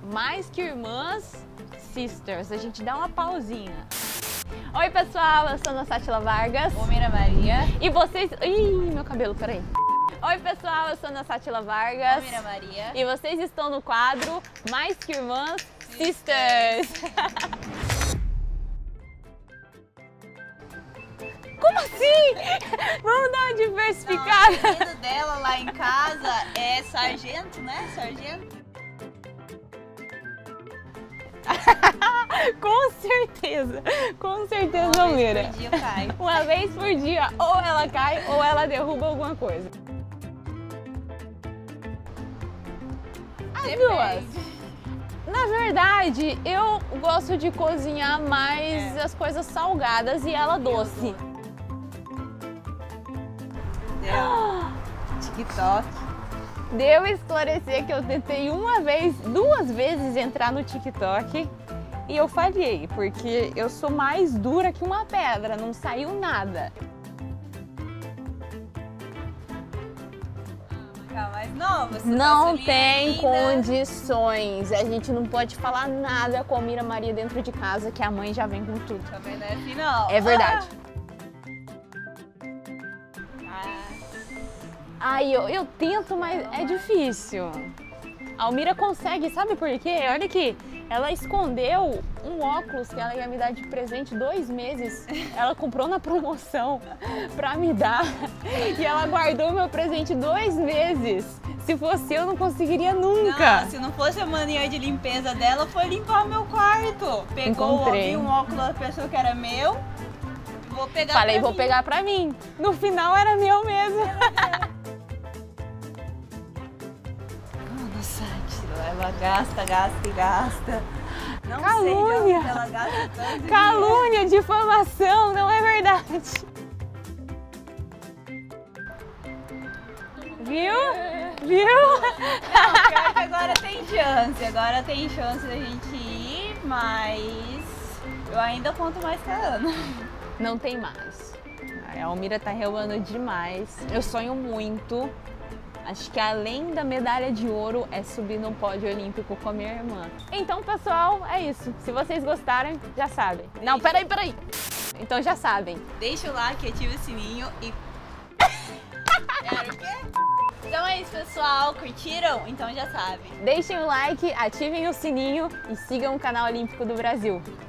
mais que irmãs, sisters. A gente dá uma pausinha. Oi pessoal, eu sou a Sátila Vargas. Oi, Mira Maria. E vocês... Ih, meu cabelo, peraí. Oi pessoal, eu sou a Sátila Vargas. Oi, Mira Maria. E vocês estão no quadro Mais que Irmãs, Sisters. Como assim? Vamos dar uma diversificada. Não, o apelido dela lá em casa é Sargento, né? Sargento. Com certeza, Mira. Uma vez por dia cai. Uma vez por dia, ou ela cai ou ela derruba alguma coisa. As duas. Na verdade, eu gosto de cozinhar mais as coisas salgadas e ela doce. TikTok. Deu esclarecer que eu tentei duas vezes entrar no TikTok e eu falhei, porque eu sou mais dura que uma pedra, não saiu nada. Mais nova, Não tem condições, a gente não pode falar nada com a Mira Maria dentro de casa, que a mãe já vem com tudo. Também não é assim, não. É verdade. Ai, eu tento, mas é difícil. A Almira consegue, sabe por quê? Olha aqui, ela escondeu um óculos que ela ia me dar de presente 2 meses. Ela comprou na promoção pra me dar e ela guardou meu presente 2 meses. Se fosse eu, não conseguiria nunca. Não, se não fosse a mania de limpeza dela, foi limpar o meu quarto. Pegou um óculos da pessoa que era meu. Vou pegar Falei, pra vou mim. pegar pra mim. No final era meu mesmo. Ela gasta. Não Calúnia. sei de onde ela gasta tanto Calúnia, difamação, não é verdade. Viu? Não, pior que agora tem chance da gente ir, mas eu ainda conto mais que a Ana. Não tem mais. A Almira tá relando demais. Eu sonho muito. Acho que além da medalha de ouro é subir no pódio olímpico com a minha irmã. Então, pessoal, é isso. Se vocês gostarem, já sabem. Não, peraí. Então já sabem. Deixa o like, ativa o sininho e... Era o quê? Então é isso, pessoal. Curtiram? Então já sabem. Deixem o like, ativem o sininho e sigam o canal Olímpico do Brasil.